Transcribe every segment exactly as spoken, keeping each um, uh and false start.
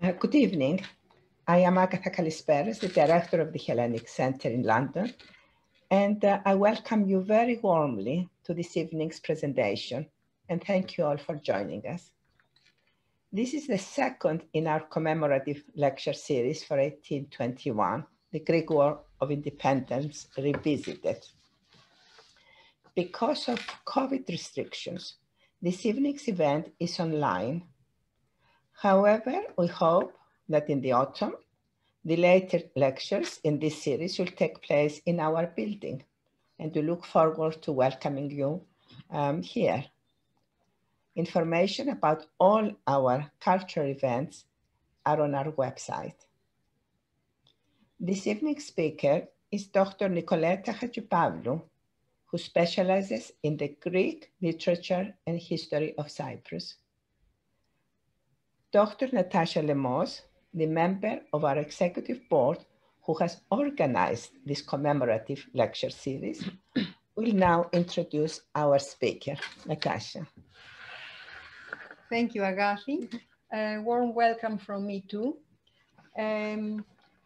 Uh, good evening. I am Agatha Kalisperas, the director of the Hellenic Center in London, and uh, I welcome you very warmly to this evening's presentation, and thank you all for joining us. This is the second in our commemorative lecture series for eighteen twenty-one, the Greek War of Independence Revisited. Because of COVID restrictions, this evening's event is online. However, we hope that in the autumn, the later lectures in this series will take place in our building, and we look forward to welcoming you um, here. Information about all our cultural events are on our website. This evening's speaker is Doctor Nicoletta Hadjipavlou, who specializes in the Greek literature and history of Cyprus. Doctor Natasha Lemos, the member of our executive board who has organized this commemorative lecture series, will now introduce our speaker. Natasha. Thank you, Agathi. A warm welcome from me too. Um,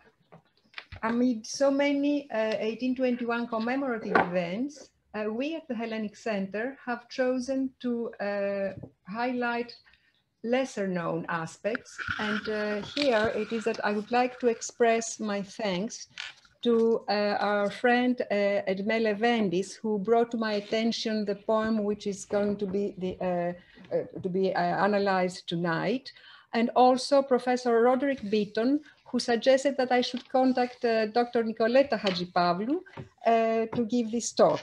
amid so many uh, eighteen twenty-one commemorative events, uh, we at the Hellenic Center have chosen to uh, highlight lesser known aspects. And uh, here it is that I would like to express my thanks to uh, our friend uh, Edme Levendis, who brought to my attention the poem which is going to be, the, uh, uh, to be uh, analyzed tonight. And also Professor Roderick Beaton, who suggested that I should contact uh, Doctor Nicoletta Hadjipavlou uh, to give this talk.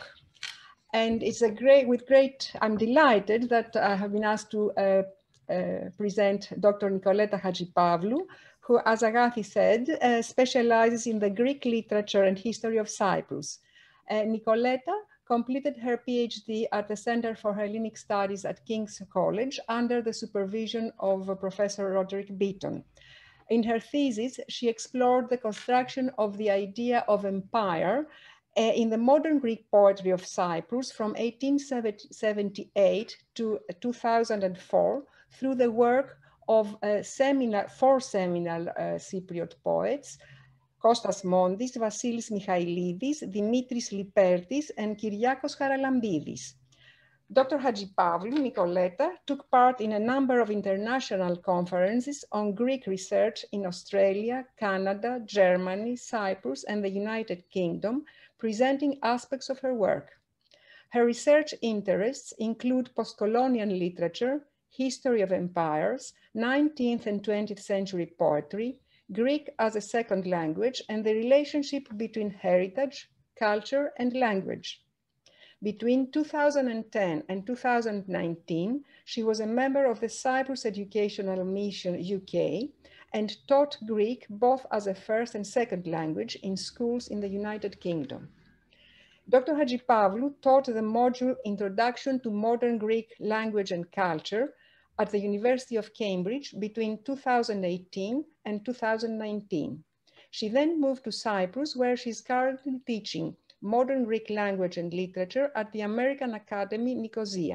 And it's a great, with great, I'm delighted that I have been asked to uh, Uh, present Doctor Nicoletta Hadjipavlou, who, as Agathi said, uh, specializes in the Greek literature and history of Cyprus. Uh, Nicoletta completed her PhD at the Center for Hellenic Studies at King's College under the supervision of uh, Professor Roderick Beaton. In her thesis, she explored the construction of the idea of empire uh, in the modern Greek poetry of Cyprus from eighteen seventy-eight to two thousand four, through the work of uh, seminal, four seminal uh, Cypriot poets, Kostas Mondis, Vassilis Michaelides, Dimitris Lipertis, and Kyriakos Charalambidis. Doctor Hadjipavlou, Nicoletta, took part in a number of international conferences on Greek research in Australia, Canada, Germany, Cyprus, and the United Kingdom, presenting aspects of her work. Her research interests include postcolonial literature, history of empires, nineteenth and twentieth century poetry, Greek as a second language, and the relationship between heritage, culture, and language. Between two thousand ten and two thousand nineteen, she was a member of the Cyprus Educational Mission U K and taught Greek both as a first and second language in schools in the United Kingdom. Doctor Hadjipavlou taught the module Introduction to Modern Greek Language and Culture at the University of Cambridge between two thousand eighteen and two thousand nineteen. She then moved to Cyprus, where she is currently teaching Modern Greek Language and Literature at the American Academy, Nicosia.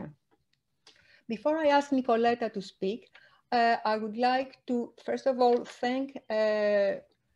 Before I ask Nicoletta to speak, uh, I would like to, first of all, thank uh,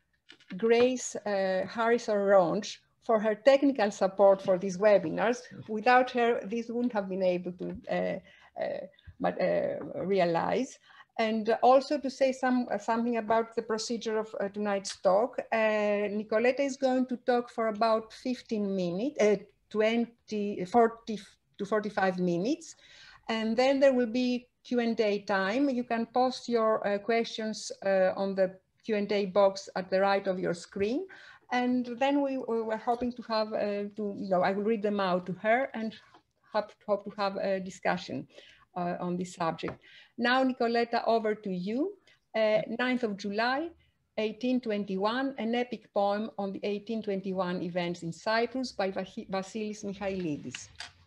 Grace uh, Harrison-Ronge for her technical support for these webinars. Without her, this wouldn't have been able to uh, uh, but, uh, realize. And also to say some, uh, something about the procedure of uh, tonight's talk. Uh, Nicoletta is going to talk for about fifteen minutes, uh, twenty, forty to forty-five minutes. And then there will be Q and A time. You can post your uh, questions uh, on the Q and A box at the right of your screen. And then we, we were hoping to have, uh, to, you know, I will read them out to her and hope, hope to have a discussion uh, on this subject. Now, Nicoletta, over to you. Uh, ninth of July, eighteen twenty-one, an epic poem on the eighteen twenty-one events in Cyprus by Vassilis Michaelides.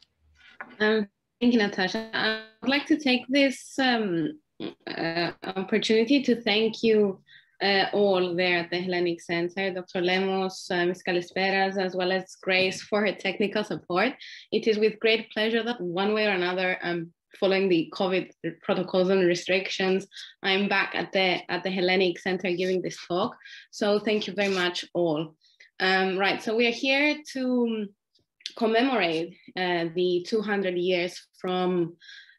Um, thank you, Natasha. I would like to take this um, uh, opportunity to thank you Uh, all there at the Hellenic Center, Doctor Lemos, uh, Miz Kalisperas, as well as Grace for her technical support. It is with great pleasure that one way or another I'm following the COVID protocols and restrictions, I'm back at the, at the Hellenic Center giving this talk. So thank you very much all. Um, right, so we are here to commemorate uh, the two hundred years from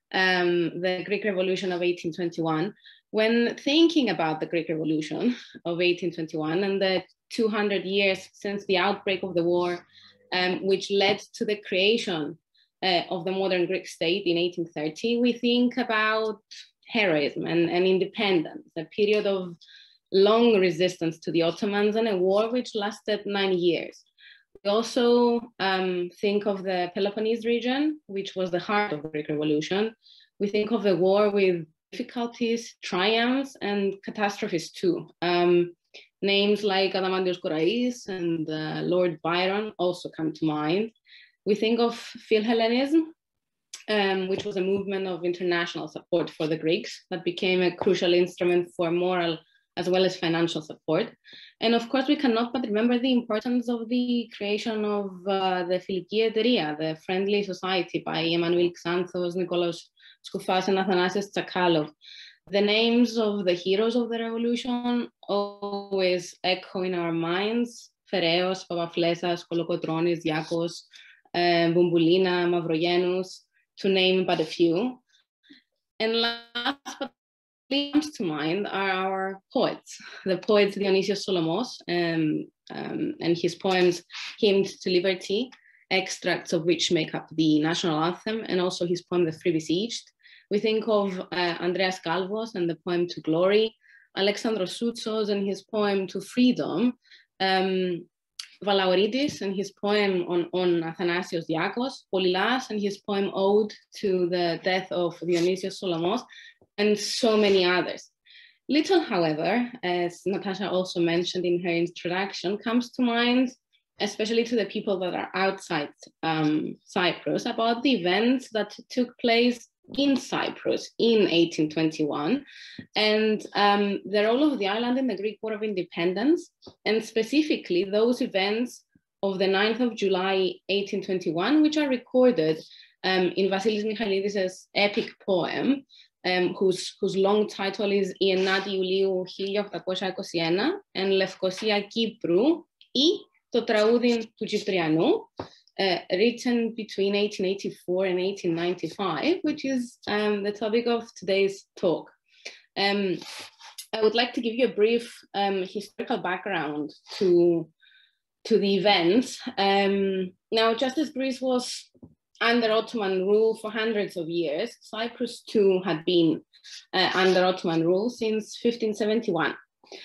um, the Greek Revolution of eighteen twenty-one. When thinking about the Greek Revolution of eighteen twenty-one and the two hundred years since the outbreak of the war, um, which led to the creation uh, of the modern Greek state in eighteen thirty, we think about heroism and, and independence, a period of long resistance to the Ottomans and a war which lasted nine years. We also um, think of the Peloponnese region, which was the heart of the Greek Revolution. We think of the war with difficulties, triumphs, and catastrophes too. Um, names like Adamantios Korais and uh, Lord Byron also come to mind. We think of Philhellenism, um, which was a movement of international support for the Greeks that became a crucial instrument for moral as well as financial support. And of course, we cannot but remember the importance of the creation of uh, the Philiki Eteria, the Friendly Society by Emmanuel Xanthos, Nikolaos Skoufas, and Athanasios Tsakalov. The names of the heroes of the revolution always echo in our minds: Fereos, Papaflessas, Kolokotronis, Diakos, uh, Bumboulina, Mavrogenous, to name but a few. And last but comes to mind are our poets, the poet Dionysios Solomos um, um, and his poems Hymn to Liberty, extracts of which make up the national anthem, and also his poem The Free Besieged. We think of uh, Andreas Galvos and the poem To Glory, Alexandros Soutsos and his poem To Freedom, um, Valaoridis and his poem on, on Athanasios Diakos, Polilas and his poem Ode to the Death of Dionysios Solomos, and so many others. Little, however, as Natasha also mentioned in her introduction, comes to mind, especially to the people that are outside um, Cyprus, about the events that took place in Cyprus in eighteen twenty-one, and um, the role of the island in the Greek War of Independence, and specifically those events of the ninth of July eighteen twenty-one, which are recorded um, in Vassilis Michaelides' epic poem, Um, whose, whose long title is «Η ενάτη Ιουλίου χίλια οκτακόσια είκοσι ένα» and «Λευκοσία Κύπρου» ή «Το τραγούδι του Κυπριανού», uh, written between eighteen eighty-four and eighteen ninety-five, which is um, the topic of today's talk. Um, I would like to give you a brief um, historical background to, to the events. Um, now, just as Greece was under Ottoman rule for hundreds of years, Cyprus too had been uh, under Ottoman rule since fifteen seventy-one.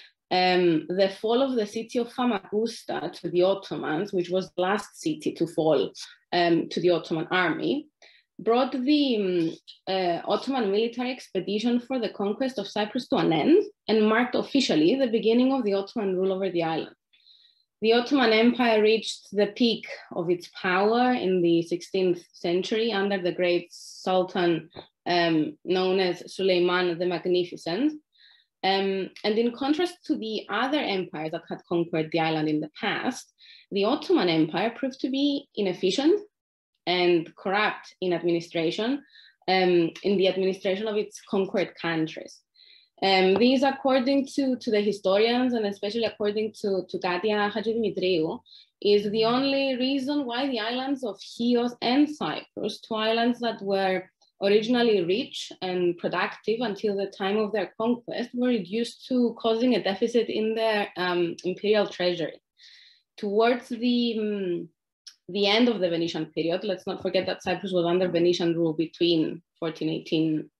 Um, the fall of the city of Famagusta to the Ottomans, which was the last city to fall um, to the Ottoman army, brought the um, uh, Ottoman military expedition for the conquest of Cyprus to an end and marked officially the beginning of the Ottoman rule over the island. The Ottoman Empire reached the peak of its power in the sixteenth century under the great Sultan um, known as Suleiman the Magnificent. Um, and in contrast to the other empires that had conquered the island in the past, the Ottoman Empire proved to be inefficient and corrupt in administration, um, in the administration of its conquered countries. Um, these, according to, to the historians, and especially according to, to Katia Hadjipavlou, is the only reason why the islands of Chios and Cyprus, two islands that were originally rich and productive until the time of their conquest, were reduced to causing a deficit in their um, imperial treasury. Towards the, um, the end of the Venetian period, let's not forget that Cyprus was under Venetian rule between fourteen eighteen,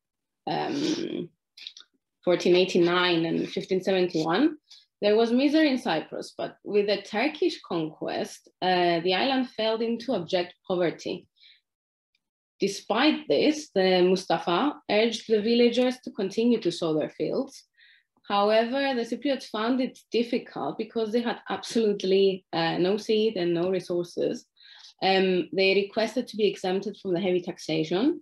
um, fourteen eighty-nine and fifteen seventy-one, there was misery in Cyprus, but with the Turkish conquest, uh, the island fell into abject poverty. Despite this, the Mustafa urged the villagers to continue to sow their fields. However, the Cypriots found it difficult because they had absolutely uh, no seed and no resources. Um, they requested to be exempted from the heavy taxation.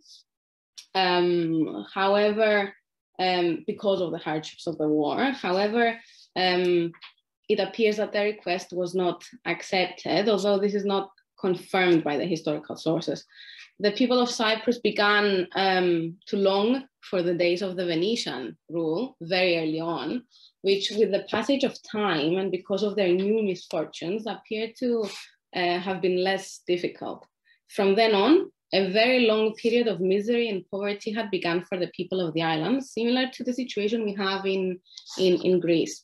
Um, however, Um, because of the hardships of the war. However, um, it appears that their request was not accepted, although this is not confirmed by the historical sources. the people of Cyprus began um, to long for the days of the Venetian rule very early on, which with the passage of time and because of their new misfortunes appeared to uh, have been less difficult. From then on, a very long period of misery and poverty had begun for the people of the island, similar to the situation we have in, in, in Greece.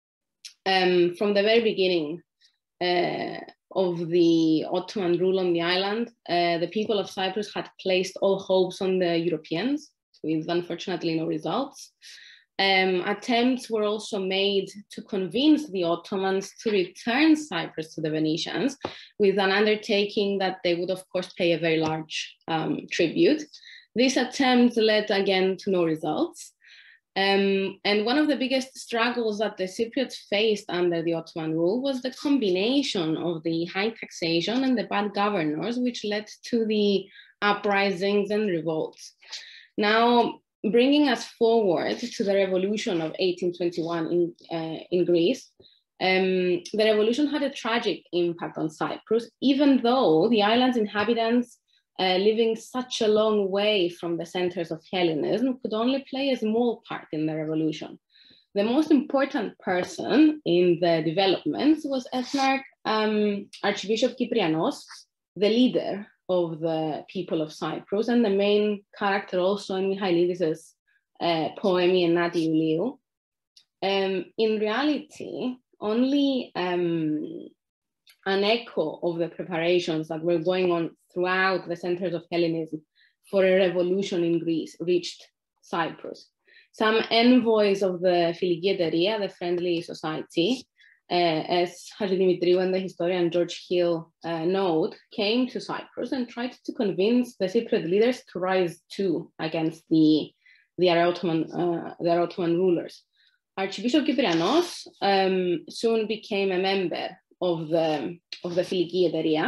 Um, from the very beginning uh, of the Ottoman rule on the island, uh, the people of Cyprus had placed all hopes on the Europeans, with unfortunately no results. Um, attempts were also made to convince the Ottomans to return Cyprus to the Venetians, with an undertaking that they would, of course, pay a very large um, tribute. This attempt led again to no results. Um, and one of the biggest struggles that the Cypriots faced under the Ottoman rule was the combination of the high taxation and the bad governors, which led to the uprisings and revolts. Now, bringing us forward to the revolution of eighteen twenty-one in, uh, in Greece, um, the revolution had a tragic impact on Cyprus, even though the island's inhabitants uh, living such a long way from the centers of Hellenism could only play a small part in the revolution. The most important person in the developments was Ethnarch um, Archbishop Kyprianos, the leader of the people of Cyprus, and the main character also in Michaelides' uh, poem Enati Iuliou. Um, in reality, only um, an echo of the preparations that were going on throughout the centers of Hellenism for a revolution in Greece reached Cyprus. Some envoys of the Philigieteria, the Friendly Society, Uh, as Hadjidimitriou and the historian George Hill uh, note, came to Cyprus and tried to convince the Cypriot leaders to rise too against the, the, Ottoman, uh, the Ottoman rulers. Archbishop Kyprianos um, soon became a member of the, of the Philigieteria.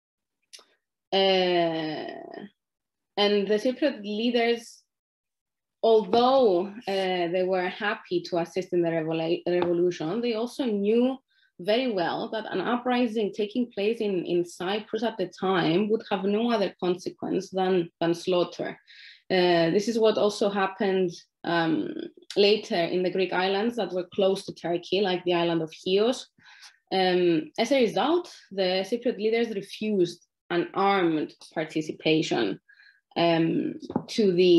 Uh, and the Cypriot leaders, although uh, they were happy to assist in the revol- revolution, they also knew very well that an uprising taking place in, in Cyprus at the time would have no other consequence than, than slaughter. Uh, this is what also happened um, later in the Greek islands that were close to Turkey, like the island of Chios. Um, as a result, the Cypriot leaders refused an armed participation um, to the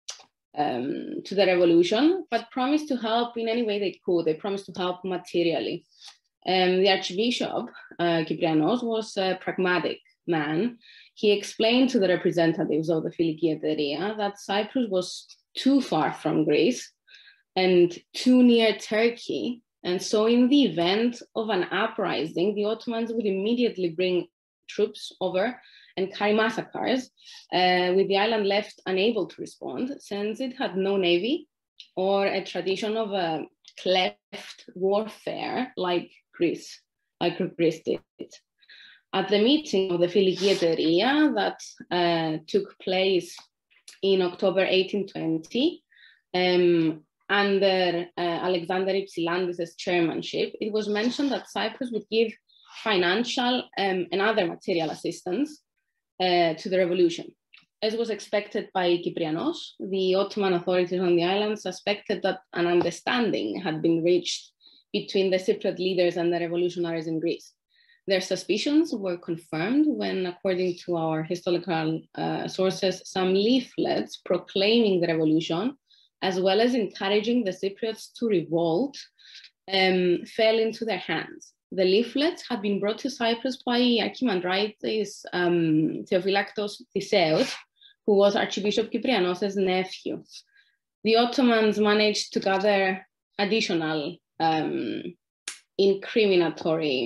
Um, to the revolution, but promised to help in any way they could. They promised to help materially. Um, the Archbishop, uh, Kyprianos, was a pragmatic man. He explained to the representatives of the Philigieteria that Cyprus was too far from Greece and too near Turkey. And so in the event of an uprising, the Ottomans would immediately bring troops over and carry massacres, uh, with the island left unable to respond, since it had no navy or a tradition of a cleft warfare like Greece, like Greece did. At the meeting of the Philigieteria that uh, took place in October eighteen twenty, um, under uh, Alexander Ypsilandis' chairmanship, it was mentioned that Cyprus would give financial um, and other material assistance Uh, to the revolution. As was expected by Kyprianos, the Ottoman authorities on the island suspected that an understanding had been reached between the Cypriot leaders and the revolutionaries in Greece. Their suspicions were confirmed when, according to our historical uh, sources, some leaflets proclaiming the revolution, as well as encouraging the Cypriots to revolt, um, fell into their hands. The leaflets had been brought to Cyprus by Archimandrites um, Theophylactos Thiseus, who was Archbishop Kyprianos' nephew. The Ottomans managed to gather additional um, incriminatory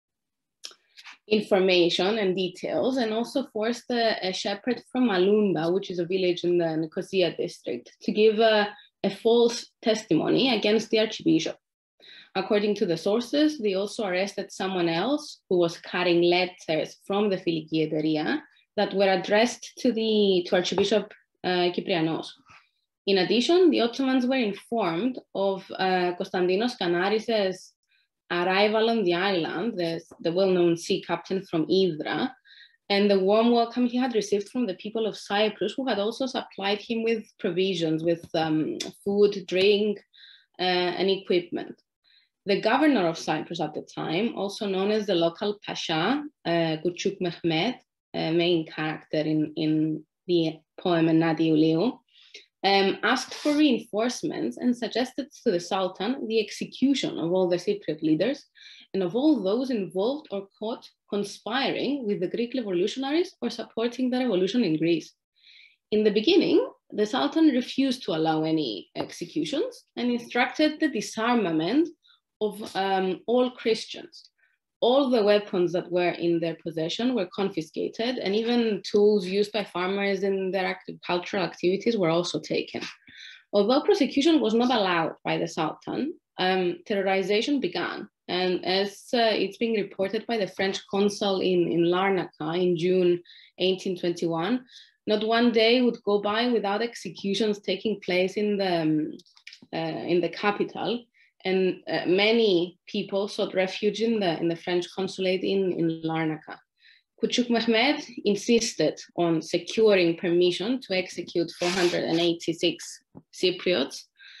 information and details, and also forced a, a shepherd from Malunda, which is a village in the Nicosia district, to give a, a false testimony against the Archbishop. According to the sources, they also arrested someone else who was carrying letters from the Philigieteria that were addressed to, the, to Archbishop uh, Kyprianos. In addition, the Ottomans were informed of uh, Konstantinos Kanaris' arrival on the island, the, the well-known sea captain from Hydra, and the warm welcome he had received from the people of Cyprus, who had also supplied him with provisions, with um, food, drink, uh, and equipment. The governor of Cyprus at the time, also known as the local Pasha, uh, Küçük Mehmet, uh, main character in, in the poem Ennati Iuliou, um, asked for reinforcements and suggested to the Sultan the execution of all the Cypriot leaders and of all those involved or caught conspiring with the Greek revolutionaries or supporting the revolution in Greece. In the beginning, the Sultan refused to allow any executions and instructed the disarmament of um, all Christians. All the weapons that were in their possession were confiscated, and even tools used by farmers in their agricultural activities were also taken. Although prosecution was not allowed by the Sultan, um, terrorization began. And as uh, it's being reported by the French consul in, in Larnaca in June eighteen twenty-one, not one day would go by without executions taking place in the, um, uh, in the capital. And uh, many people sought refuge in the, in the French consulate in, in Larnaca. Küçük Mehmet insisted on securing permission to execute four hundred eighty-six Cypriots,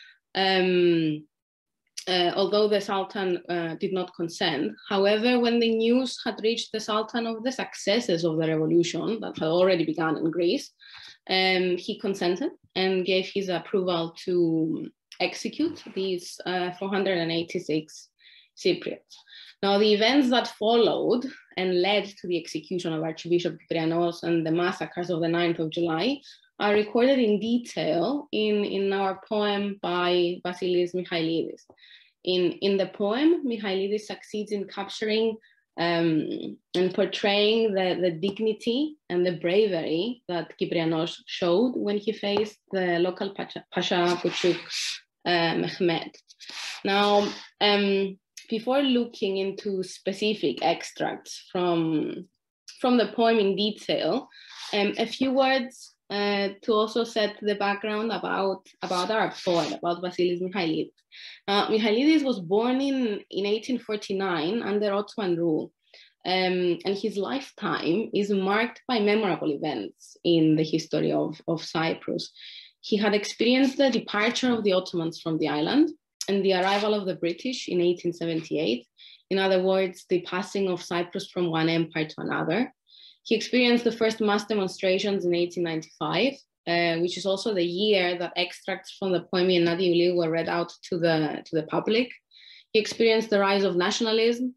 um, uh, although the Sultan uh, did not consent. However, when the news had reached the Sultan of the successes of the revolution that had already begun in Greece, um, he consented and gave his approval to execute these uh, four hundred eighty-six Cypriots. Now, the events that followed and led to the execution of Archbishop Kyprianos and the massacres of the ninth of July are recorded in detail in, in our poem by Vassilis Michaelides. In, in the poem, Michaelides succeeds in capturing um, and portraying the, the dignity and the bravery that Kyprianos showed when he faced the local Pasha, Pasha Küçük uh, Mehmet. Now, um, before looking into specific extracts from, from the poem in detail, um, a few words uh, to also set the background about, about our poet, about Vassilis Michaelides. Uh, Michaelides was born in, in eighteen forty-nine under Ottoman rule, um, and his lifetime is marked by memorable events in the history of, of Cyprus. He had experienced the departure of the Ottomans from the island and the arrival of the British in eighteen seventy-eight. In other words, the passing of Cyprus from one empire to another. He experienced the first mass demonstrations in eighteen ninety-five, uh, which is also the year that extracts from the poem Ennati Iuliou were read out to the, to the public. He experienced the rise of nationalism,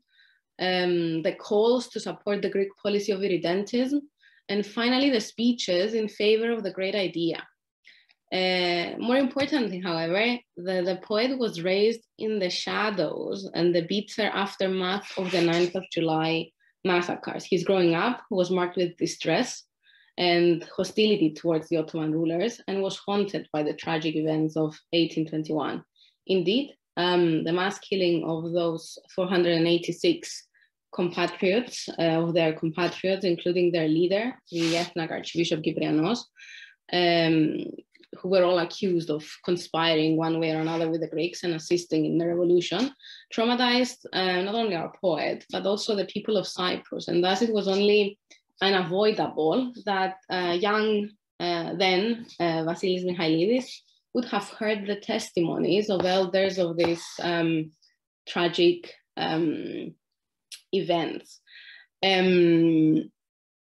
um, the calls to support the Greek policy of irredentism, and finally the speeches in favor of the great idea. Uh, more importantly, however, the, the poet was raised in the shadows and the bitter aftermath of the ninth of July massacres. His growing up was marked with distress and hostility towards the Ottoman rulers and was haunted by the tragic events of eighteen twenty-one. Indeed, um, the mass killing of those four hundred eighty-six compatriots, uh, of their compatriots, including their leader, the ethnic Archbishop Kyprianos, um, who were all accused of conspiring one way or another with the Greeks and assisting in the revolution, traumatized uh, not only our poet, but also the people of Cyprus. And thus it was only unavoidable that uh, young uh, then uh, Vassilis Michaelides would have heard the testimonies of elders of these um, tragic um, events. Um,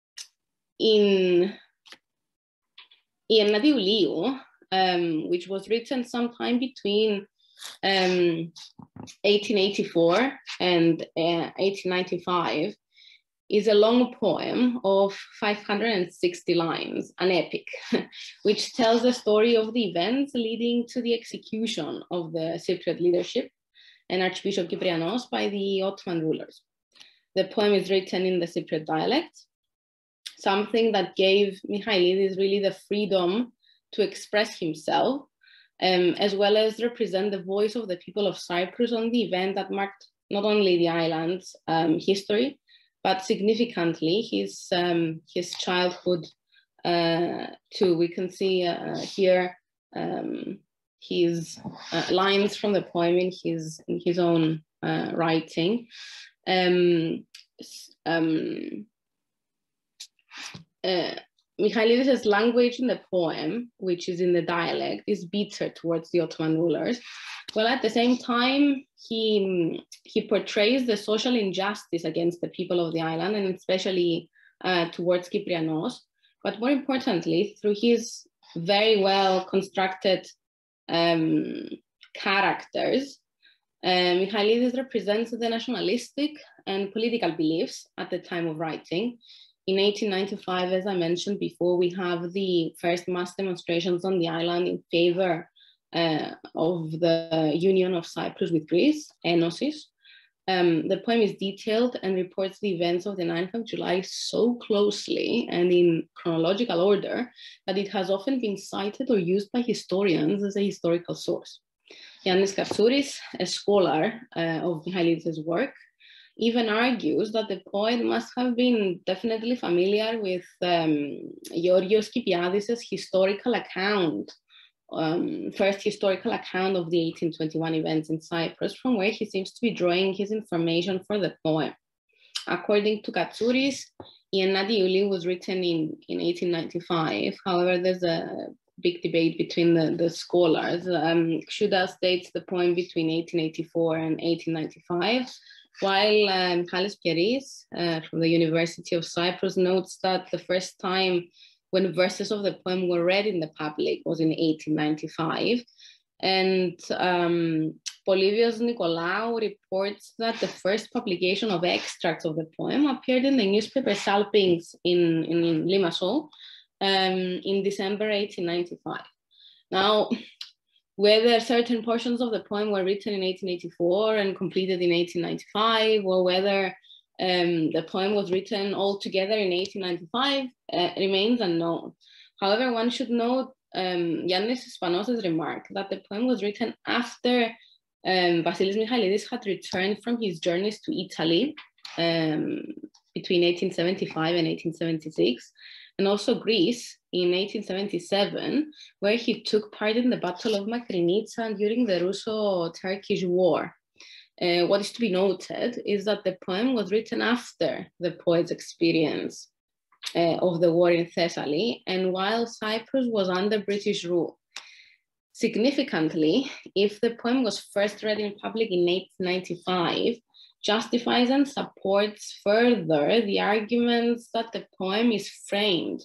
in Ennati Iuliou, um, which was written sometime between um, eighteen eighty-four and uh, eighteen ninety-five, is a long poem of five hundred sixty lines, an epic, which tells the story of the events leading to the execution of the Cypriot leadership and Archbishop Kyprianos by the Ottoman rulers. The poem is written in the Cypriot dialect, something that gave Michaelides really the freedom to express himself, um, as well as represent the voice of the people of Cyprus on the event that marked not only the island's um, history, but significantly his, um, his childhood uh, too. We can see uh, here um, his uh, lines from the poem in his, in his own uh, writing. Um, um, uh, Michaelides' language in the poem, which is in the dialect, is bitter towards the Ottoman rulers. While at the same time, he, he portrays the social injustice against the people of the island, and especially uh, towards Kyprianos. But more importantly, through his very well constructed um, characters, uh, Michaelides represents the nationalistic and political beliefs at the time of writing. In eighteen ninety-five, as I mentioned before, we have the first mass demonstrations on the island in favor uh, of the union of Cyprus with Greece, Enosis. Um, the poem is detailed and reports the events of the ninth of July so closely and in chronological order that it has often been cited or used by historians as a historical source. Yannis Katsouris, a scholar uh, of Michaelides' work, even argues that the poet must have been definitely familiar with um, Georgios Kypriadis' historical account, um, first historical account of the eighteen twenty-one events in Cyprus, from where he seems to be drawing his information for the poem. According to Katsouris, I Ennati Iuliou was written in, in eighteen ninety-five. However, there's a big debate between the, the scholars. Um, Kshoudas dates the poem between eighteen eighty-four and eighteen ninety-five. While um, Michalis Pieris uh, from the University of Cyprus notes that the first time when verses of the poem were read in the public was in eighteen ninety-five. And um, Polivios Nicolaou reports that the first publication of extracts of the poem appeared in the newspaper Salpings in, in, in Limassol um, in December eighteen ninety-five. Now, whether certain portions of the poem were written in eighteen eighty-four and completed in eighteen ninety-five, or whether um, the poem was written all together in eighteen ninety-five, uh, remains unknown. However, one should note um, Yannis Spanos' remark that the poem was written after um, Vassilis Michaelides had returned from his journeys to Italy um, between eighteen seventy-five and eighteen seventy-six, and also Greece in eighteen seventy-seven, where he took part in the Battle of Makrinitsa during the Russo-Turkish War. Uh, what is to be noted is that the poem was written after the poet's experience uh, of the war in Thessaly, and while Cyprus was under British rule. Significantly, if the poem was first read in public in eighteen ninety-five, justifies and supports further the arguments that the poem is framed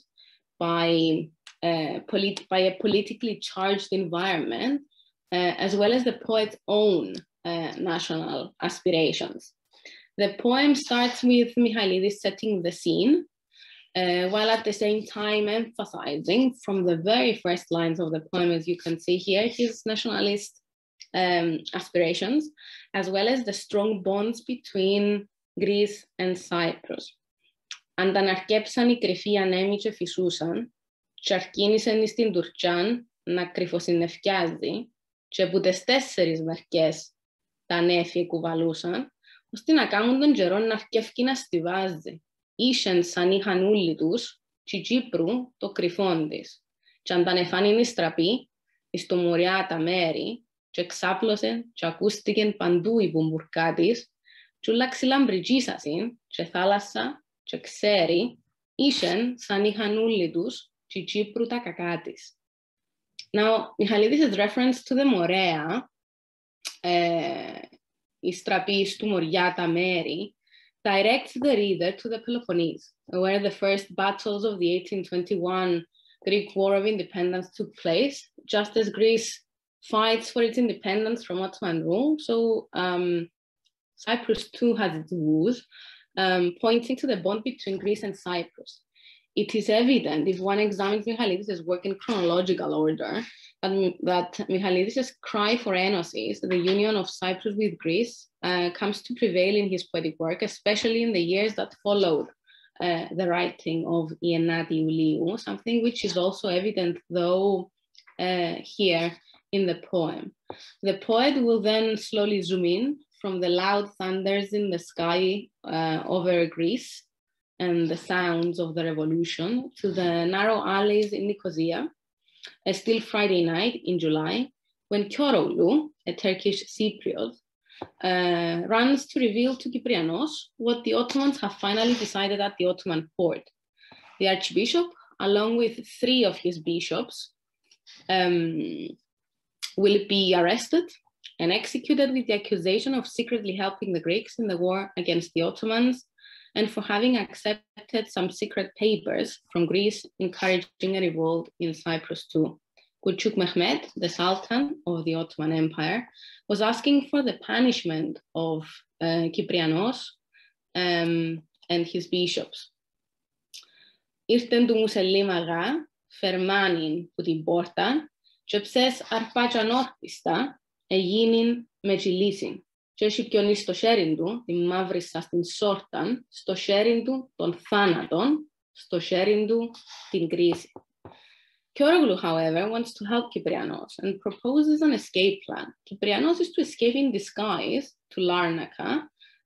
by, uh, polit by a politically charged environment, uh, as well as the poet's own uh, national aspirations. The poem starts with Michaelides setting the scene, uh, while at the same time emphasizing from the very first lines of the poem, as you can see here, his nationalist um, aspirations, as well as the strong bonds between Greece and Cyprus. Ανταναρκέψαν οι κρυφοί ανέμοι και φυσούσαν, και αρκίνησαν εις την Τουρκιάν να κρυφοσυννεφκιάζει, και που τες τέσσερις μερκές τα νέφη κουβαλούσαν, ώστε να κάνουν τον καιρό να αρκεύκει να στιβάζει. Ήσεν σαν είχαν ούλοι τους, και Κύπρου το κρυφόν της. Και αν τα νεφάν είναι στραπή, εις το μουριά τα μέρη, και ξάπλωσεν και ακούστηκεν παντού η μπουμπουρκά της, και ούλα ξυλαμπριτζήσασιν και θάλασσα και ξέρει, ήσεν σαν είχαν ούλοι τους και Κύπρου τα κακά της. Now, Michaelides' reference to the Morea, uh, η στραπή του μοριά τα μέρη, directs the reader to the Peloponnese, where the first battles of the eighteen twenty-one Greek War of Independence took place, just as Greece fights for its independence from Ottoman rule. So um, Cyprus too has its woes, um, pointing to the bond between Greece and Cyprus. It is evident, if one examines Michaelides' work in chronological order, that, that Michaelides' cry for enosis, the union of Cyprus with Greece, uh, comes to prevail in his poetic work, especially in the years that followed uh, the writing of I Ennati Iuliou, something which is also evident, though, uh, here in the poem. The poet will then slowly zoom in from the loud thunders in the sky uh, over Greece and the sounds of the revolution to the narrow alleys in Nicosia, a still Friday night in July, when Koroğlu, a Turkish Cypriot, uh, runs to reveal to Kyprianos what the Ottomans have finally decided at the Ottoman court. The archbishop, along with three of his bishops, um, will be arrested and executed with the accusation of secretly helping the Greeks in the war against the Ottomans and for having accepted some secret papers from Greece encouraging a revolt in Cyprus too. Küçük Mehmet, the Sultan of the Ottoman Empire, was asking for the punishment of uh, Kyprianos um, and his bishops. Ήρθεν του Μουσελή Μαγά, φερμάνιν που την πόρτα, και ψες αρπάτσαν όρπιστα, εγίνην με τσιλίσιν. Και έχει πιονεί στο χέρι του, την μαύρισα στην σόρταν, στο χέρι του των θάνατων, στο χέρι του την κρίση. Koroğlu, however, wants to help Kyprianos and proposes an escape plan. Kyprianos is to escape in disguise to Larnaca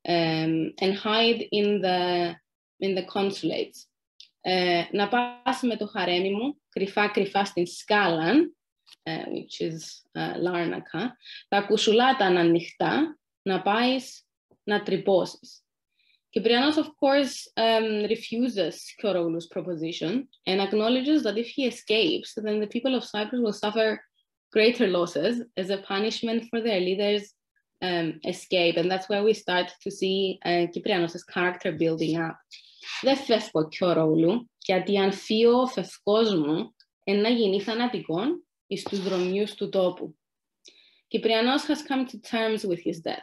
um, and hide in the, in the consulates. Uh, να πας με το χαρέμι μου, κρυφά κρυφά στην σκάλαν, uh, which is uh, Larnaca, τα κουσουλά τα ανοιχτά, να πάεις να τρυπώσεις. Kyprianos, of course, um, refuses Koroğlu's proposition and acknowledges that if he escapes, then the people of Cyprus will suffer greater losses as a punishment for their leader's um, escape. And that's where we start to see uh, Kyprianos' character building up. Δεν φεύγω Koroğlu, γιατί αν φύω ο φευκός μου, εν να γίνει θανατικών εις τους δρομιούς του τόπου. Kyprianos has come to terms with his death.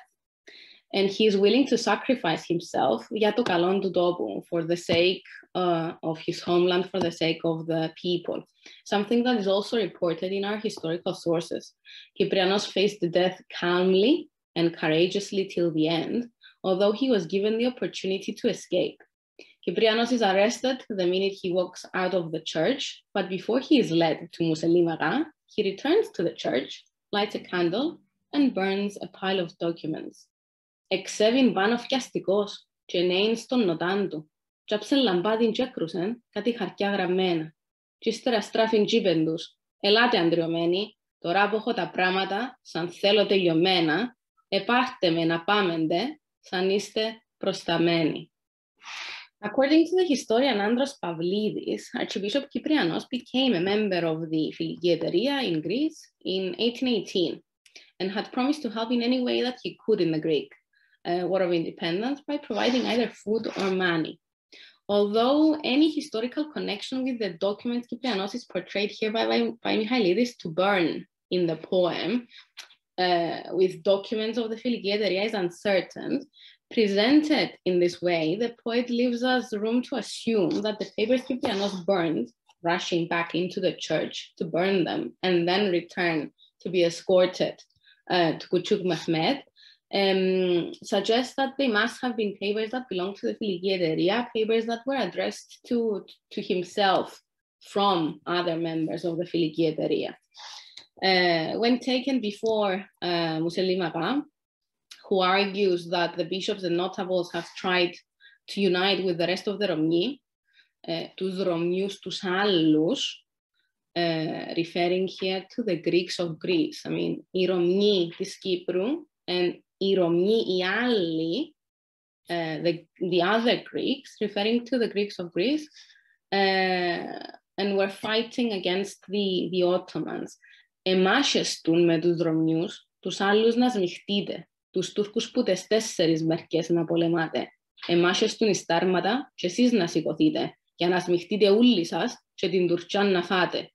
And he is willing to sacrifice himself για το καλό του τόπου, for the sake uh, of his homeland, for the sake of the people. Something that is also reported in our historical sources. Kyprianos faced death calmly and courageously till the end, although he was given the opportunity to escape. Kyprianos is arrested the minute he walks out of the church, but before he is led to Museli Maga, he returns to the church, lights a candle, and burns a pile of documents. Εξέβην πάνω φτιαστικός και νέιν στον νοτάν του. Τζάψεν λαμπάδιν και έκρουσεν κάτι χαρτιά γραμμένα. Κι ύστερα στράφην τζίπεν τους. Ελάτε αντριωμένοι, τώρα που έχω τα πράγματα, σαν θέλω τελειωμένα, επάρτε με να πάμεντε, σαν είστε προσταμένοι. According to the historian Andros Pavlidis, Archbishop Kyprianos became a member of the Φιλική Εταιρεία in Greece in eighteen eighteen and had promised to help in any way that he could in the Greek uh, War of Independence by providing either food or money. Although any historical connection with the document Kyprianos is portrayed here by, by, by Michaelides to burn in the poem uh, with documents of the Φιλική Εταιρεία is uncertain, presented in this way, the poet leaves us room to assume that the papers Kyprianos burned, rushing back into the church to burn them, and then return to be escorted uh, to Küçük Mehmet, um, suggests that they must have been papers that belonged to the Φιλική Εταιρεία, papers that were addressed to, to himself from other members of the Φιλική Εταιρεία. Uh, when taken before uh, Museli Maga, who argues that the bishops and notables have tried to unite with the rest of the Romni, uh, τους Ρωμιούς τους άλλους, uh, referring here to the Greeks of Greece. I mean, οι Ρωμνοί της Κύπρου and οι Ρωμνοί οι άλλοι, uh, the, the other Greeks, referring to the Greeks of Greece, uh, and were fighting against the, the Ottomans. Εμάσχεστούν με τους Ρωμνιούς, τους άλλους να σμιχτείτε. Τους Τούρκους που τις τέσσερις μερκές να πολεμάτε. Εμάσχεστούν οι στάρματα και εσείς να σηκωθείτε για να σμιχτείτε όλοι σας και την Τουρκιάν να φάτε.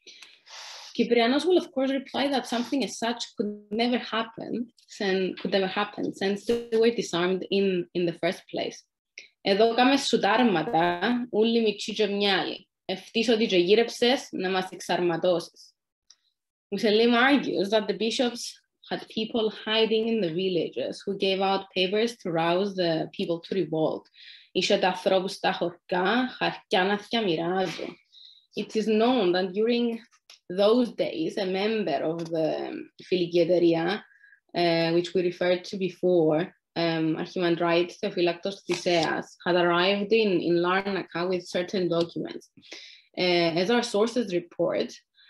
Kyprianos will of course reply that something as such could never happen, since, could never happen since they were disarmed in, in the first place. Εδώ κάμε σουτάρματα, ούλοι μητσί και μυάλι. Ευτύς ότι και γύρεψες να μας εξαρματώσεις. Muslim argues that the bishops had people hiding in the villages who gave out papers to rouse the people to revolt. Είχε τα ανθρώπους στα χωρκά, χαρκιά να θιαμοιράζουν. It is known that during those days, a member of the Φιλική Εταιρεία, uh, which we referred to before, um, Archimandrite Theophylaktous Thiseas, had arrived in, in Larnaca with certain documents. Uh, as our sources report,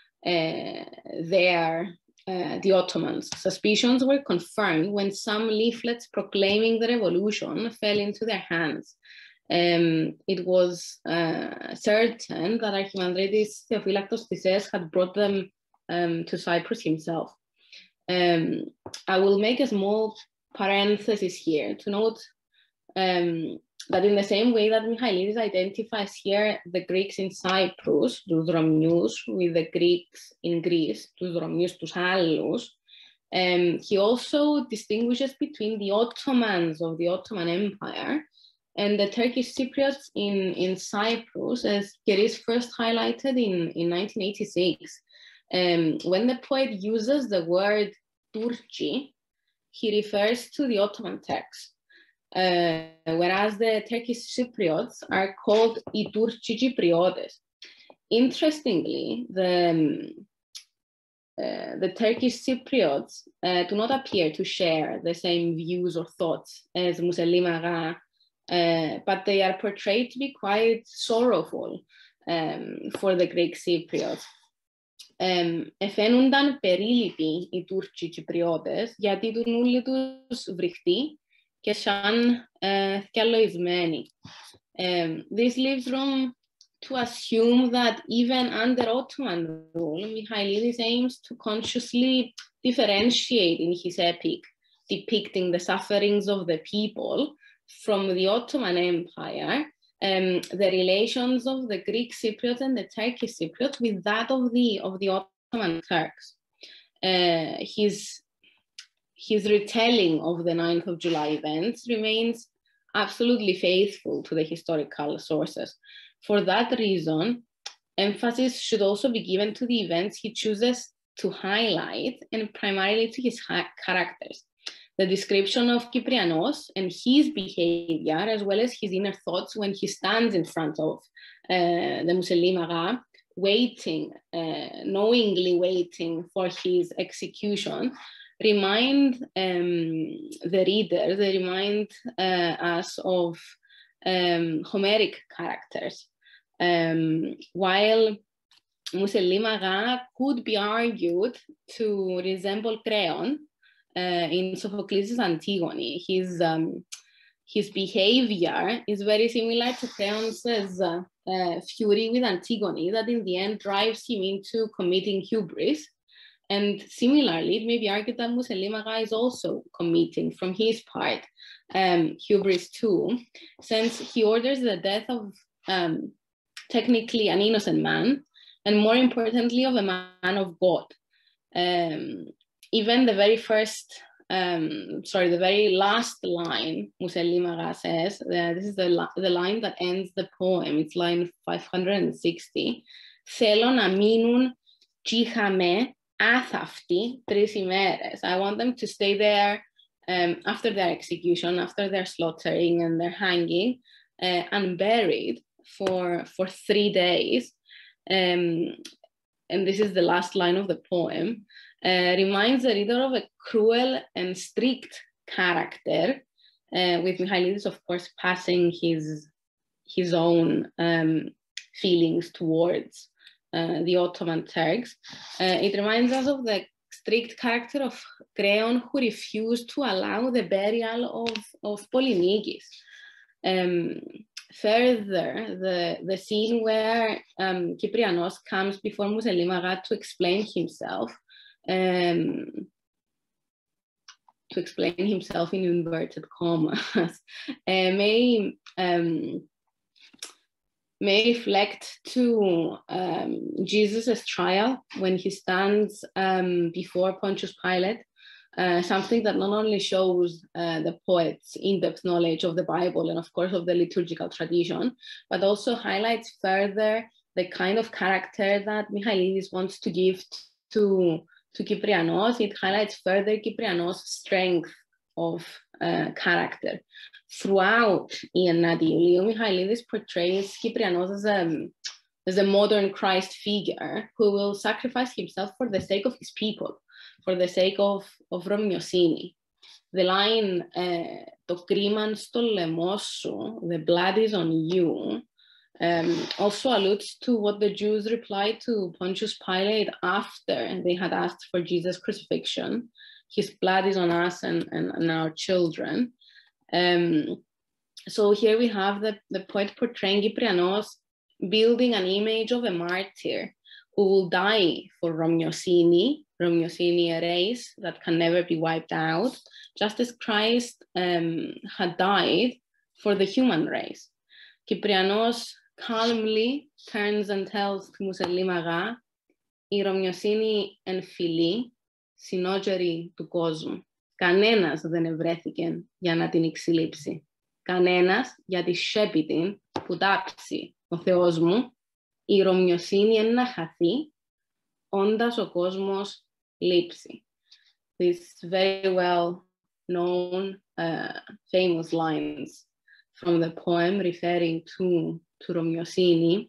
uh, there Uh, the Ottomans. Suspicions were confirmed when some leaflets proclaiming the revolution fell into their hands. Um, it was uh, certain that Archimandritis Theophylactos Thyses had brought them um, to Cyprus himself. Um, I will make a small parenthesis here to note um, that in the same way that Michaelides identifies here the Greeks in Cyprus, τους Δρομιούς, with the Greeks in Greece, τους Δρομιούς, τους άλλους, um, he also distinguishes between the Ottomans of the Ottoman Empire and the Turkish Cypriots in, in Cyprus, as it is first highlighted in, in nineteen eighty-six. Um, when the poet uses the word Turci, he refers to the Ottoman Turks. Uh, whereas the Turkish Cypriots are called I Turci Cypriotes. Interestingly, the, um, uh, the Turkish Cypriots uh, do not appear to share the same views or thoughts as Muselli Maga, uh, but they are portrayed to be quite sorrowful um, for the Greek Cypriots. Εφαίνονταν περίλυποι οι Τούρκοι Κυπριώτες γιατί τους όλοι τους βρυχτοί και σαν θυκαλοισμένοι. This leaves room to assume that even under Ottoman rule, Michaelides aims to consciously differentiate in his epic, depicting the sufferings of the people from the Ottoman Empire, um, the relations of the Greek Cypriots and the Turkish Cypriots with that of the, of the Ottoman Turks. Uh, his His retelling of the ninth of July events remains absolutely faithful to the historical sources. For that reason, emphasis should also be given to the events he chooses to highlight and primarily to his characters. The description of Kyprianos and his behavior, as well as his inner thoughts when he stands in front of uh, the Muselli Maga, waiting, uh, knowingly waiting for his execution, remind um, the reader, they remind uh, us of um, Homeric characters. Um, while Muselli Maga could be argued to resemble Creon uh, in Sophocles' Antigone, his, um, his behavior is very similar to Creon's uh, uh, fury with Antigone, that in the end drives him into committing hubris. And similarly, it may be argued that Muselli Maga is also committing, from his part, um, hubris too, since he orders the death of um, technically an innocent man, and more importantly, of a man of God. Um, even the very first, um, sorry, the very last line, Muselli Maga says, uh, this is the, the line that ends the poem, it's line five hundred sixty, Θέλω να μείνουν τσίχαμε άθαυτοι τρεις ημέρες. I want them to stay there um, after their execution, after their slaughtering and their hanging, uh, unburied for, for three days. Um, and this is the last line of the poem, uh, reminds the reader of a cruel and strict character, uh, with Michaelides, of course, passing his, his own um, feelings towards Uh, the Ottoman Turks. Uh, it reminds us of the strict character of Creon, who refused to allow the burial of, of Polynikis. Um, further, the, the scene where um, Kyprianos comes before Muselli Maga to explain himself, um, to explain himself in inverted commas, uh, may um, may reflect to um, Jesus' trial when he stands um, before Pontius Pilate, uh, something that not only shows uh, the poet's in-depth knowledge of the Bible and of course of the liturgical tradition, but also highlights further the kind of character that Michaelides wants to give to, to Kyprianos. It highlights further Kyprianos' strength of uh, character. Throughout Iannati Iuliu, Michaelides portrays Kyprianos as a, as a modern Christ figure who will sacrifice himself for the sake of his people, for the sake of, of Romniosini. The line, το κρίμα στο λαιμό σου, the blood is on you, um, also alludes to what the Jews replied to Pontius Pilate after they had asked for Jesus' crucifixion. His blood is on us and, and, and our children. Um, so here we have the, the poet portraying Kyprianos building an image of a martyr who will die for Romniosini, Romniosini, a race that can never be wiped out, just as Christ um, had died for the human race. Kyprianos calmly turns and tells Museli Maga, η Romniosini εν φιλή, συνόγερη του κόσμου. Κανένας δεν ευρέθηκε για να την εξυλείψει. Κανένας για τη σέπη την που τάψει ο Θεός μου, η Ρωμιοσύνη εν να χαθεί, όντας ο κόσμος λείψει. These very well known uh, famous lines from the poem referring to, to Ρωμιοσύνη.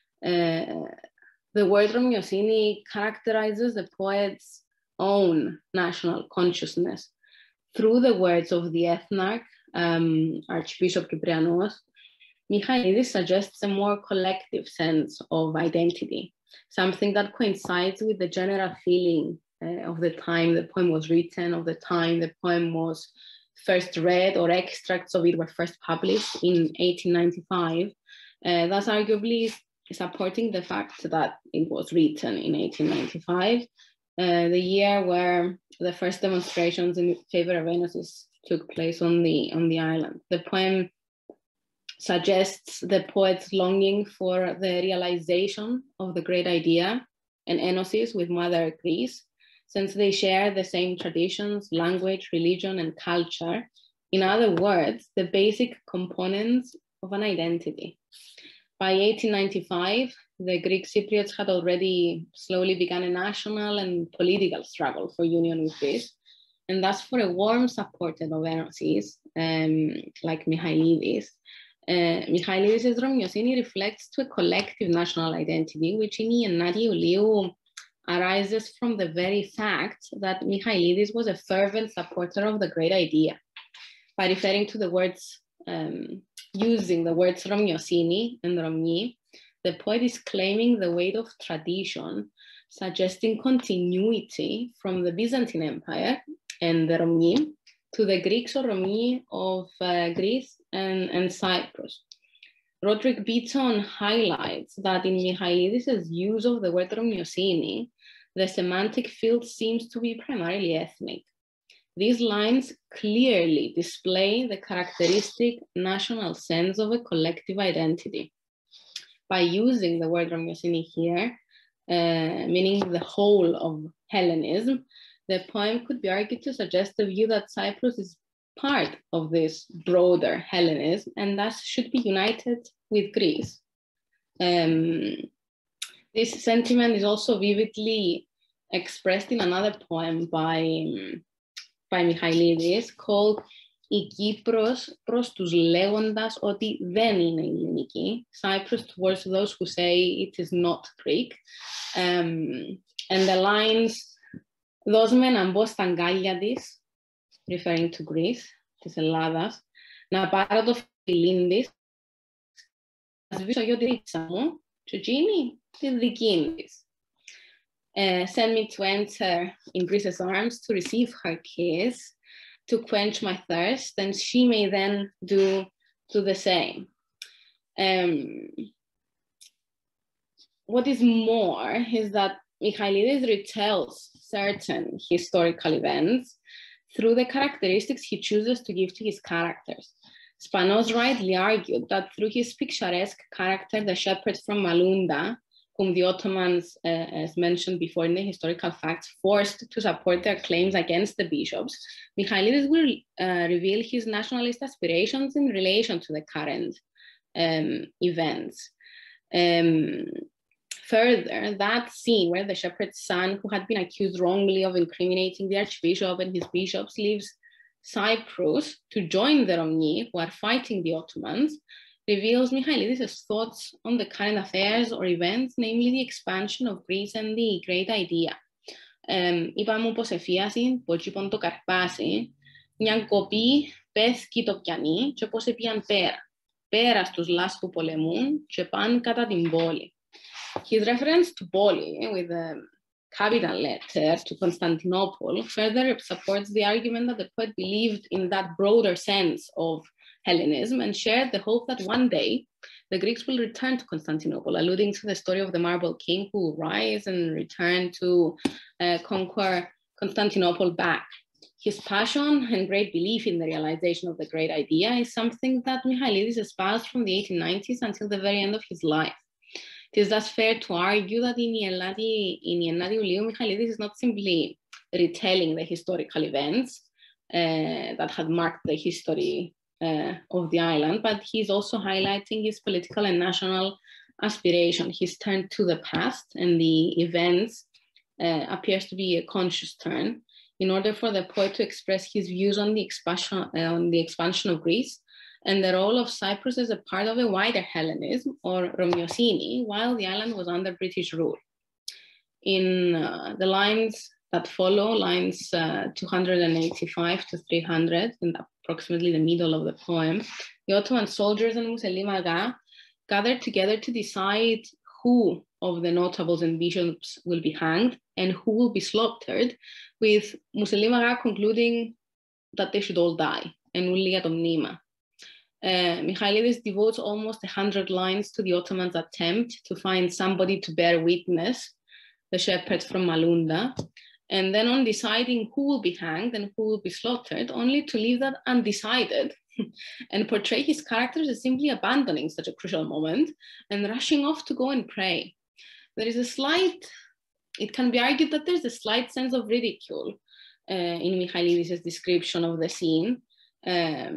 Uh, the word Ρωμιοσύνη characterizes the poet's own national consciousness through the words of the ethnarch, um, Archbishop Kyprianos. Michaelides suggests a more collective sense of identity, something that coincides with the general feeling uh, of the time the poem was written, of the time the poem was first read, or extracts of it were first published in eighteen ninety-five, uh, thus arguably supporting the fact that it was written in eighteen ninety-five, uh, the year where the first demonstrations in favor of Enosis took place on the, on the island. The poem suggests the poet's longing for the realization of the great idea and Enosis with Mother Greece, since they share the same traditions, language, religion, and culture. In other words, the basic components of an identity. By eighteen ninety-five, the Greek Cypriots had already slowly begun a national and political struggle for union with Greece, and thus for a warm supporter of Enosis, um, like Michaelides. Uh, Michaelides' Ρωμιοσύνη reflects to a collective national identity, which in Iennati Iuliu arises from the very fact that Michaelides was a fervent supporter of the great idea. By referring to the words, um, using the words Ρωμιοσύνη and Romni, the poet is claiming the weight of tradition, suggesting continuity from the Byzantine Empire and the Romni to the Greeks or Romni of uh, Greece and, and Cyprus. Roderick Beaton highlights that in Michaelides' use of the word Ρωμιοσύνη, the semantic field seems to be primarily ethnic. These lines clearly display the characteristic national sense of a collective identity. By using the word Ρωμιοσύνη here, uh, meaning the whole of Hellenism, the poem could be argued to suggest the view that Cyprus is part of this broader Hellenism and thus should be united with Greece. Um, this sentiment is also vividly expressed in another poem by, by Michaelides called «Η Κύπρος προς τους λέγοντας ότι δεν είναι ελληνική», Cyprus towards those who say it is not Greek. Um, and the lines «Δώσ' με να μπω στα αγκάλια της», referring to Greece, της Ελλάδας, «να πάρω το φιλίν της, να σβήσω εγώ τη ρίτσα μου, και εκείνη τη δική της. Uh, send me to enter in Greece's arms to receive her kiss, to quench my thirst, and she may then do, do the same». Um, what is more is that Michaelides retells certain historical events through the characteristics he chooses to give to his characters. Spanos rightly argued that through his picturesque character, the shepherd from Malunda, whom the Ottomans, uh, as mentioned before in the historical facts, forced to support their claims against the bishops, Michaelides will uh, reveal his nationalist aspirations in relation to the current um, events. Um, Further, that scene where the shepherd's son, who had been accused wrongly of incriminating the archbishop and his bishops, leaves Cyprus to join the Romni, who are fighting the Ottomans, reveals Michaelides' thoughts on the current affairs or events, namely the expansion of Greece and the great idea. Είπαμε πως εφίασαν, πως είπαν το καρπάσι, μια κοπή πέθκει το πιανί και πως επίαν πέρα, πέρα στους λάστου πολεμούν και παν κατά την πόλη. His reference to Poli with a capital letter to Constantinople further supports the argument that the poet believed in that broader sense of Hellenism and shared the hope that one day the Greeks will return to Constantinople, alluding to the story of the Marble King who will rise and return to uh, conquer Constantinople back. His passion and great belief in the realization of the great idea is something that Michaelides espoused from the eighteen nineties until the very end of his life. It is thus fair to argue that in Iennatii Iuliu, Michaelides is not simply retelling the historical events uh, that had marked the history uh, of the island, but he's also highlighting his political and national aspiration. He's turned to the past, and the events uh, appears to be a conscious turn in order for the poet to express his views on the expansion, uh, on the expansion of Greece and the role of Cyprus as a part of a wider Hellenism or Romiosini while the island was under British rule. In uh, the lines that follow, lines uh, two eighty-five to three hundred, in approximately the middle of the poem, the Ottoman soldiers and Museli Maga gathered together to decide who of the notables and bishops will be hanged and who will be slaughtered, with Museli Maga concluding that they should all die, and uli για το μνήμα. Uh, Michaelides devotes almost a hundred lines to the Ottomans' attempt to find somebody to bear witness, the shepherds from Malunda, and then on deciding who will be hanged and who will be slaughtered, only to leave that undecided and portray his characters as simply abandoning such a crucial moment and rushing off to go and pray. There is a slight, it can be argued that there's a slight sense of ridicule uh, in Michaelides' description of the scene um,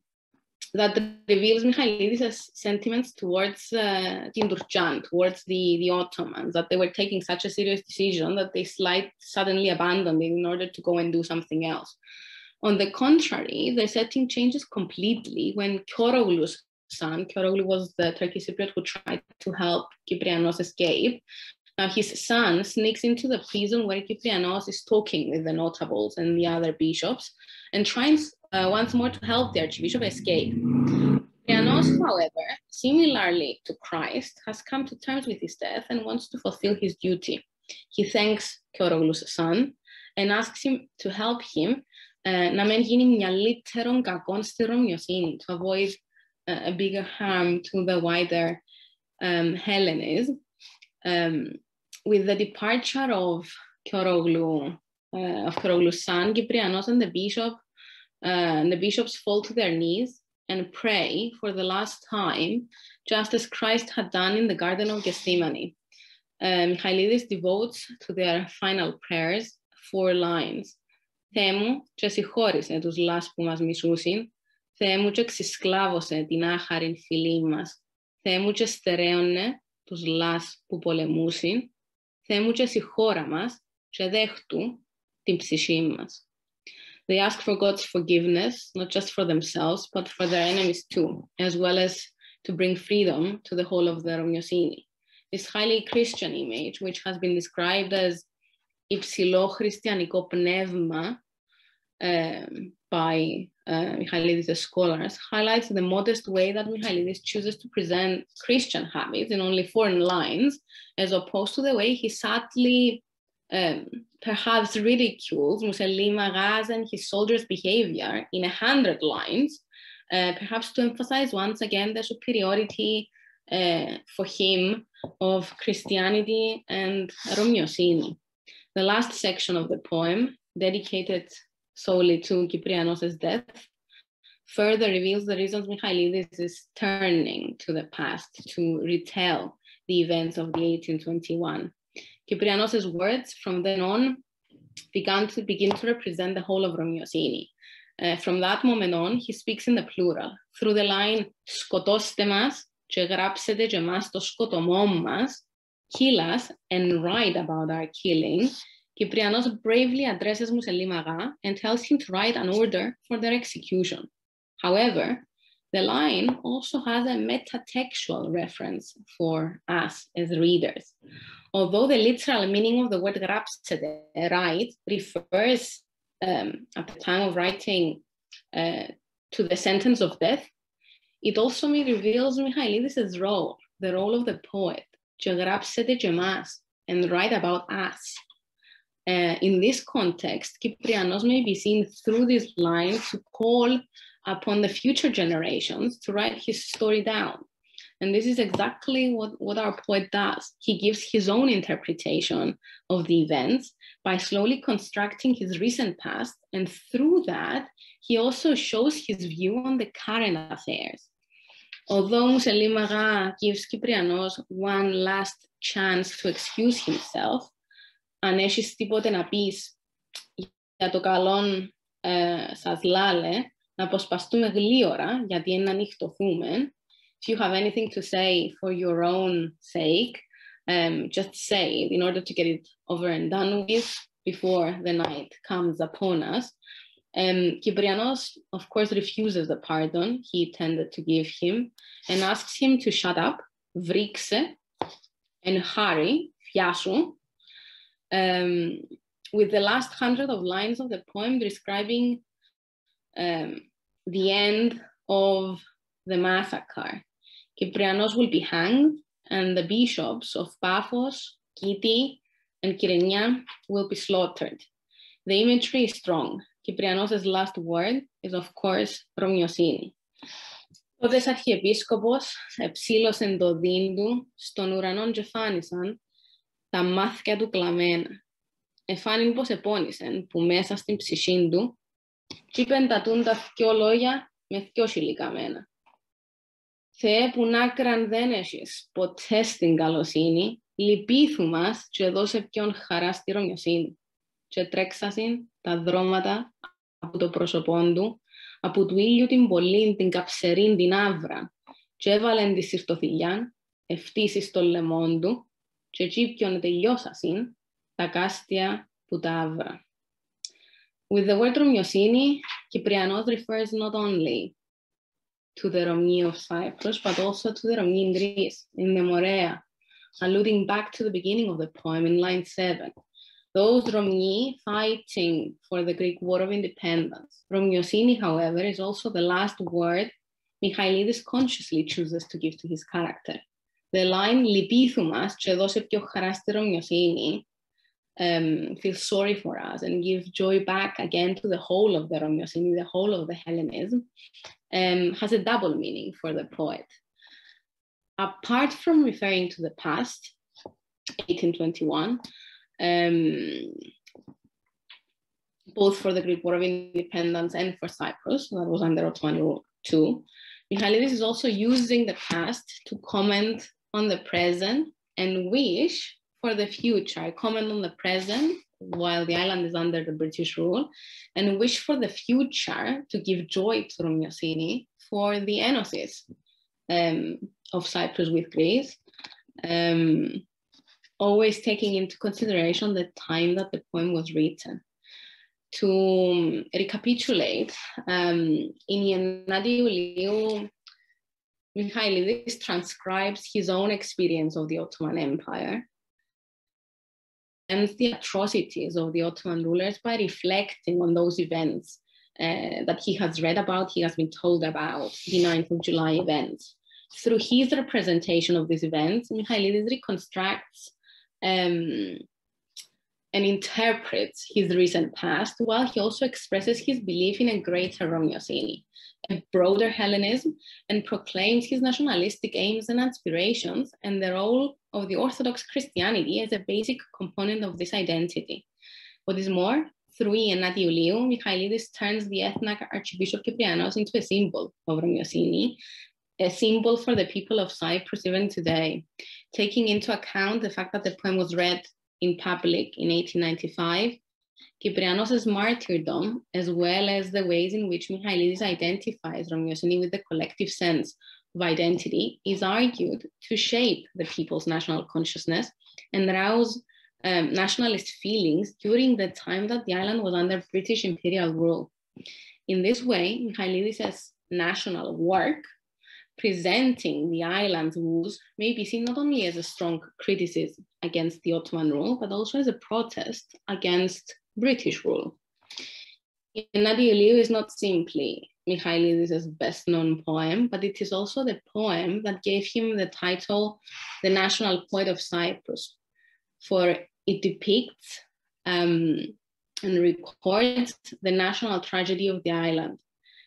that reveals Michaelides' sentiments towards uh, Tindurcan, towards the, the Ottomans, that they were taking such a serious decision that they slight, suddenly abandoned it in order to go and do something else. On the contrary, the setting changes completely when Koroğlu's son, Koroğlu was the Turkish Cypriot who tried to help Kyprianos escape. Now his son sneaks into the prison where Kyprianos is talking with the notables and the other bishops and tries uh, once more to help the archbishop escape. Kyprianos, however, similarly to Christ, has come to terms with his death and wants to fulfill his duty. He thanks Koroğlu's son and asks him to help him uh, να μην γίνει μυαλύτερον κακόν στη Ρωμιοσύνη, to avoid uh, a bigger harm to the wider um, Hellenism. Um, with the departure of Koroğlu, uh, of Koroğlu's son, Kyprianos and the bishop, uh, and the bishops fall to their knees and pray for the last time, just as Christ had done in the Garden of Gethsemane. Uh, Michaelides devotes to their final prayers four lines. Θεέ μου και συγχώρησε τους λάς που μας μισούσιν, Θεέ μου και ξεσκλάβωσε την άχαρην φυλή μας, Θεέ μου και στερέωνε τους λάς που πολεμούσιν, Θεέ μου και συγχώρα μας και δέχτου την ψυχή μας. They ask for God's forgiveness, not just for themselves, but for their enemies too, as well as to bring freedom to the whole of the Romiosini. This highly Christian image, which has been described as υψηλό χριστιανικό πνεύμα um, by uh, Michaelides' scholars, highlights the modest way that Michaelides chooses to present Christian habits in only four lines, as opposed to the way he subtly um, perhaps ridicules Museli Maga's and his soldiers' behavior in a hundred lines, uh, perhaps to emphasize once again the superiority uh, for him of Christianity and Romiosini. The last section of the poem, dedicated solely to Kyprianos' death, further reveals the reasons Michaelides is turning to the past to retell the events of the eighteen twenty-one. Kyprianos' words from then on began to begin to represent the whole of Romiosini. Uh, from that moment on, he speaks in the plural, through the line «Σκοτώστε μας και γράψετε και μας το σκοτωμό μας», kill us and write about our killing, Kyprianos bravely addresses Museli Maga and tells him to write an order for their execution. However, the line also has a metatextual reference for us as readers. Although the literal meaning of the word γράψετε, write, refers um, at the time of writing uh, to the sentence of death, it also reveals Michaelides' role, the role of the poet, και γράψετε και μας, and write about us. Uh, in this context, Kyprianos may be seen through this line to call upon the future generations to write his story down. And this is exactly what, what our poet does. He gives his own interpretation of the events by slowly constructing his recent past. And through that, he also shows his view on the current affairs. Although Mousselie Marat gives Kyprianos one last chance to excuse himself, αν έχεις τίποτε να πεις για το καλόν ε, σας λάλε, να αποσπαστούμε γλίωρα, γιατί είναι να νυχτωθούμε. If you have anything to say for your own sake, um, just say it in order to get it over and done with before the night comes upon us. Um, Kyprianos, of course, refuses the pardon he intended to give him and asks him to shut up, βρήξε, and hurry, φιάσου, um, with the last hundred of lines of the poem describing um, the end of the massacre. Kyprianos will be hanged, and the bishops of Paphos, Kiti, and Kyrenia will be slaughtered. The imagery is strong. Kyprianos' last word is, of course, Ρωμιοσύνη. Ο δες αρχιεπίσκοπος εψήλωσεν το δίν του, στον ουρανόν και φάνησαν τα μάθηκια του κλαμμένα. Εφάνην πως επώνησεν που μέσα στην ψυχήν του κι είπεν τα τούντα δυο λόγια με δυο σιλικαμένα. Θεέ που νάκραν δεν έχεις ποτέ στην καλοσύνη, λυπήθου μας και δώσε ποιον χαρά στη Ρωμιοσύνη. Και τρέξασιν τα δρώματα από το πρόσωπόν του, από του ήλιου την πολλήν, την καψερήν, την άβρα, και έβαλεν τη συρτοθυλιάν, ευτύσεις το λαιμόν του, και εκεί ποιον τελειώσασιν τα κάστια που τα άβρα. With the word Ρωμιοσύνη, Kyprianos refers not only to the Romni of Cyprus, but also to the Romni in Greece, in the Morea, alluding back to the beginning of the poem in line seven. Those Romni fighting for the Greek War of Independence. Ρωμιοσύνη, however, is also the last word Michaelides consciously chooses to give to his character. The line «Λυπήθου μας και δώσε πιο χαρά στη Ρωμιοσύνη» um, feels sorry for us and gives joy back again to the whole of the Ρωμιοσύνη, the whole of the Hellenism, um, has a double meaning for the poet. Apart from referring to the past, eighteen twenty-one, Um, both for the Greek War of Independence and for Cyprus, that was under Ottoman rule too. Michaelides is also using the past to comment on the present and wish for the future. Comment on the present while the island is under the British rule, and wish for the future to give joy to Ρωμιοσύνη for the enosis um, of Cyprus with Greece. Um, always taking into consideration the time that the poem was written. To recapitulate, um, in εννιά Ιουλίου, Michaelides transcribes his own experience of the Ottoman Empire and the atrocities of the Ottoman rulers by reflecting on those events uh, that he has read about, he has been told about, the ninth of July events. Through his representation of these events, Michaelides reconstructs Um, and interprets his recent past, while he also expresses his belief in a greater Ρωμιοσύνη, a broader Hellenism, and proclaims his nationalistic aims and aspirations and the role of the Orthodox Christianity as a basic component of this identity. What is more, through εννιά Ιουλίου, Michaelides turns the ethnic Archbishop Kyprianos into a symbol of Ρωμιοσύνη, a symbol for the people of Cyprus even today, taking into account the fact that the poem was read in public in eighteen ninety-five, Kyprianos' martyrdom, as well as the ways in which Michaelides identifies Ρωμιοσύνη with the collective sense of identity, is argued to shape the people's national consciousness and rouse um, nationalist feelings during the time that the island was under British imperial rule. In this way, Michaelides' national work presenting the island's woes may be seen not only as a strong criticism against the Ottoman rule, but also as a protest against British rule. εννιά Ιουλίου is not simply Michaelides' best-known poem, but it is also the poem that gave him the title, the National Poet of Cyprus, for it depicts um, and records the national tragedy of the island,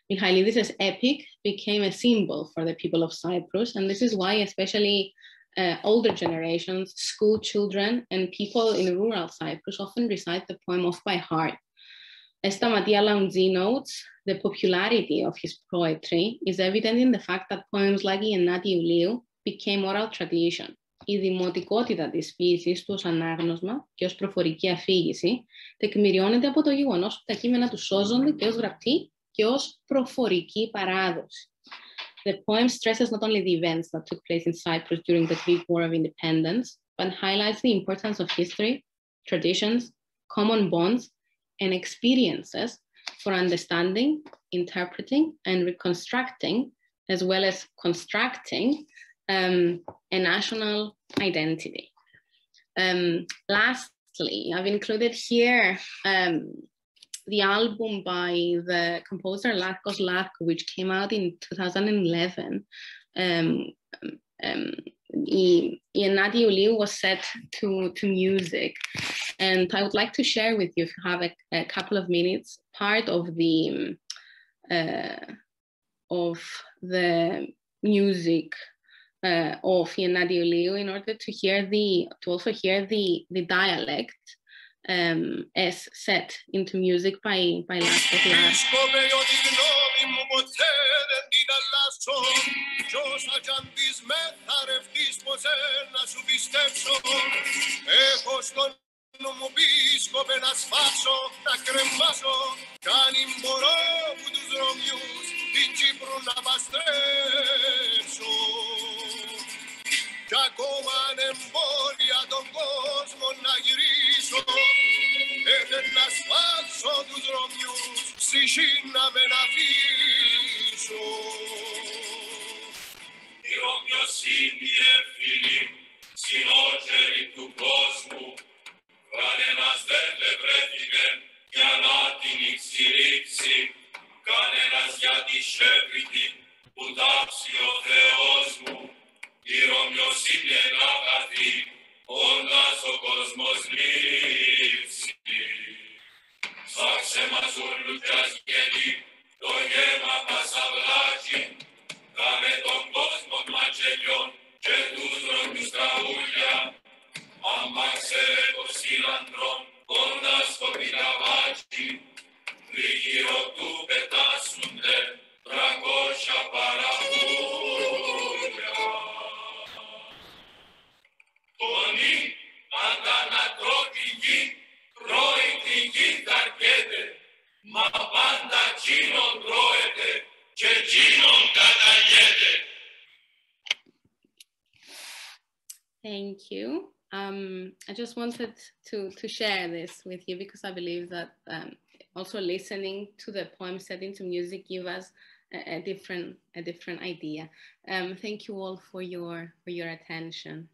Michaelides' epic became a symbol for the people of Cyprus, and this is why especially uh, older generations, school children, and people in rural Cyprus often recite the poem off by heart. As Stamatia Laoundzi notes, the popularity of his poetry is evident in the fact that poems like η Ενάτη Ιουλίου became oral tradition. Η δημοτικότητα της ποίησης του ως ανάγνωσμα και ως προφορική αφήγηση τεκμηριώνεται από το γεγονός ότι τα κείμενα του σώζονται και ως γραπτή και ως προφορική παράδοση. The poem stresses not only the events that took place in Cyprus during the Greek War of Independence, but highlights the importance of history, traditions, common bonds, and experiences for understanding, interpreting, and reconstructing, as well as constructing um, a national identity. Um, lastly, I've included here um, the album by the composer Latkos Latko, which came out in two thousand eleven. Um, um, η Ενάτη Ιουλίου was set to, to music. And I would like to share with you, if you have a, a couple of minutes, part of the uh, of the music uh, of η Ενάτη Ιουλίου, in order to hear the to also hear the the dialect um, as set into music by by Latkos Latko. Κι όσα κι αν δεις με θαρευτείς πως ένα σου πιστέψω. Έχω στον νου μου μπίσκοπε να σφάξω, να κρεμάσω. Κι αν μπορώ που τους Ρωμιούς την Κύπρου να παστρέψω. Κι ακόμα ανεμπόδια τον κόσμο να γυρίσω. Έθεν να σφάξω τους Ρωμιούς, ψυχή να με να αφήσω. Η Ρωμιοσύνη φίλοι, συνότεροι του κόσμου, κανένας δεν βρέθηκε για να την εξηρύξει, κανένας για τη σέβητη που τάψει ο Θεός μου. Η Ρωμιοσύνη είναι αγαθή, όντας ο κόσμος λείψει. Ψάξε μας ούλου κι ας γένει, το γέμα πασαβλάκι, κάνε τον κόσμο ματσελιών και τους Ρωμιούς τραγούδια. Αμάξε το σύλλαντρον, όντας το πιλαβάκι, τριγύρω του πετάσουνται τρακόσια παραπούλια. Τονί, αντανατρώ τη γη, τρώει τη γη ταρκέται, μα πάντα τσίνον τρώεται και τσίνον καταγέται. Thank you. Um, I just wanted to, to share this with you because I believe that um, also listening to the poem set into music give us a, a different a different idea. Um, thank you all for your for your attention.